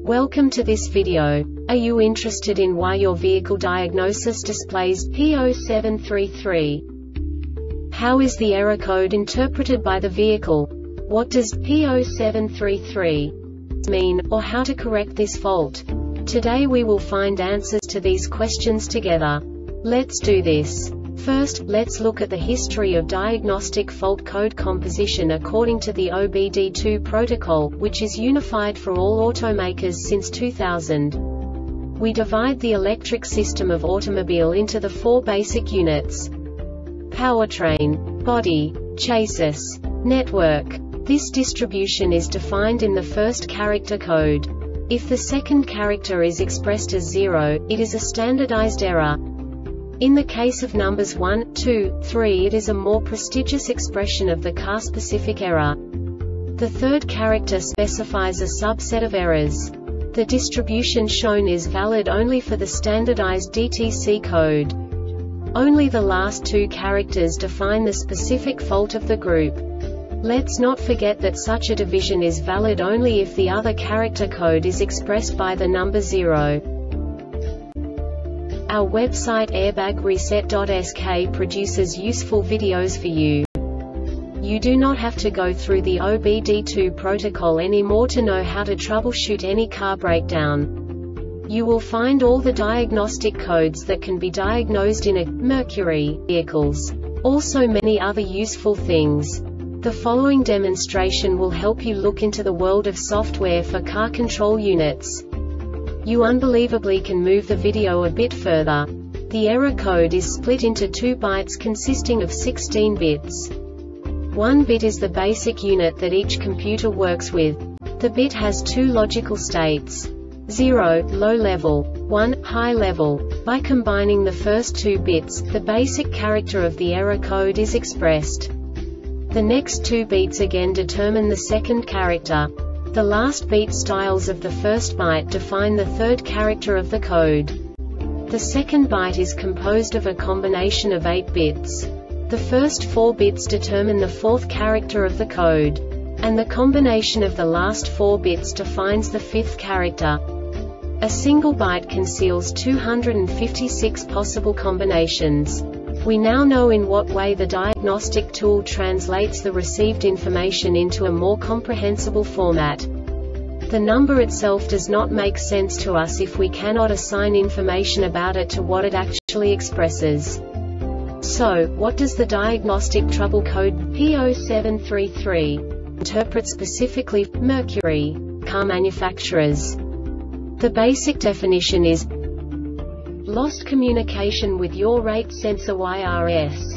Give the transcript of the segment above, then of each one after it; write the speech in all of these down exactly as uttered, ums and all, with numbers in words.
Welcome to this video. Are you interested in why your vehicle diagnosis displays P zero seven three three? How is the error code interpreted by the vehicle? What does P zero seven three three mean, or how to correct this fault? Today we will find answers to these questions together. Let's do this. First, let's look at the history of diagnostic fault code composition according to the O B D two protocol, which is unified for all automakers since two thousand. We divide the electric system of automobile into the four basic units: powertrain, body, chassis, network. This distribution is defined in the first character code. If the second character is expressed as zero, it is a standardized error. In the case of numbers one, two, three, it is a more prestigious expression of the car-specific error. The third character specifies a subset of errors. The distribution shown is valid only for the standardized D T C code. Only the last two characters define the specific fault of the group. Let's not forget that such a division is valid only if the other character code is expressed by the number zero. Our website airbag reset dot S K produces useful videos for you. You do not have to go through the O B D two protocol anymore to know how to troubleshoot any car breakdown. You will find all the diagnostic codes that can be diagnosed in a Mercury vehicles. Also many other useful things. The following demonstration will help you look into the world of software for car control units. You unbelievably can move the video a bit further. The error code is split into two bytes consisting of sixteen bits. One bit is the basic unit that each computer works with. The bit has two logical states: zero, low level, one, high level. By combining the first two bits, the basic character of the error code is expressed. The next two bits again determine the second character. The last beat styles of the first byte define the third character of the code. The second byte is composed of a combination of eight bits. The first four bits determine the fourth character of the code. And the combination of the last four bits defines the fifth character. A single byte conceals two hundred fifty-six possible combinations. We now know in what way the diagnostic tool translates the received information into a more comprehensible format. The number itself does not make sense to us if we cannot assign information about it to what it actually expresses. So, what does the diagnostic trouble code P zero seven three three interpret specifically for Mercury car manufacturers? The basic definition is lost communication with yaw rate sensor Y R S.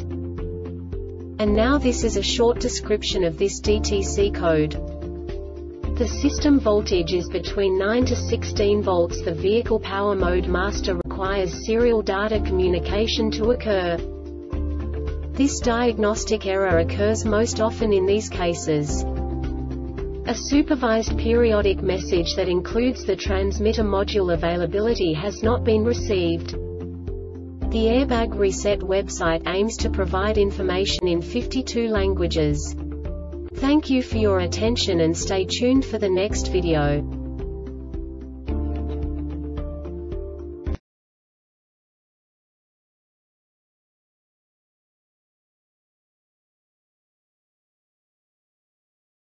And now this is a short description of this D T C code. The system voltage is between nine to sixteen volts. The vehicle power mode master requires serial data communication to occur. This diagnostic error occurs most often in these cases: a supervised periodic message that includes the transmitter module availability has not been received. The Airbag Reset website aims to provide information in fifty-two languages. Thank you for your attention and stay tuned for the next video.